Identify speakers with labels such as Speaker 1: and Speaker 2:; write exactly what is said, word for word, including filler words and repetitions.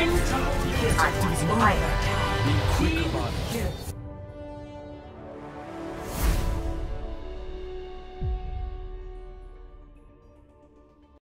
Speaker 1: อ่านด้วย